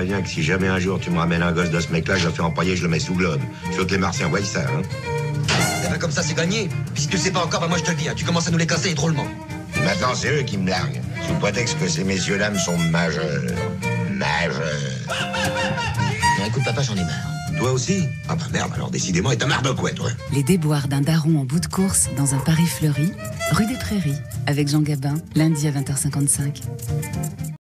préviens que si jamais un jour tu me ramènes un gosse de ce mec-là, je le fais empailler, je le mets sous globe. Je veux que les Martiens voient ça, hein. Eh ben comme ça, c'est gagné. Puis si tu le sais pas encore, bah moi je te le dis, hein, tu commences à nous les casser drôlement. Et maintenant, c'est eux qui me larguent, sous prétexte que ces messieurs-dames sont majeurs. Majeurs. Non, écoute, papa, j'en ai marre. Toi aussi? Ah bah merde, alors décidément, et t'as marre de quoi, toi? Les déboires d'un daron en bout de course dans un Paris fleuri, rue des Prairies, avec Jean Gabin, lundi à 20h55.